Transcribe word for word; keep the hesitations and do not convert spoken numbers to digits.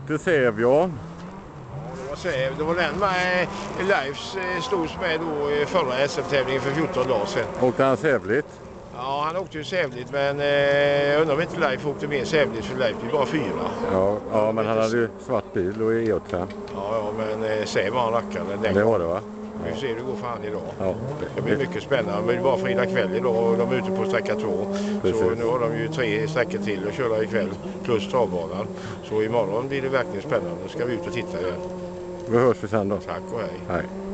åkte Säv, ja. Det var Säv. Det var den med Leifs stods med då i förra S M-tävlingen för fjorton dagar sedan. Åkte han sävligt? Ja, han åkte ju sävligt, men eh, jag undrar om inte Leif åkte mer sävligt, för Leif blir bara fyra. Ja, ja men han hade ju svart bil och E åtta. Ja, ja, men eh, Säv var han rackaren. Det var det, va? Vi får se hur det går för han idag. Ja. Det blir mycket spännande. Det är bara fredag kväll idag och de är ute på sträcka två. Precis. Så nu har de ju tre sträckor till att köra ikväll plus travbanan. Så imorgon blir det verkligen spännande. Då ska vi ut och titta igen. Vi hörs vi sen då. Tack och hej. Hej.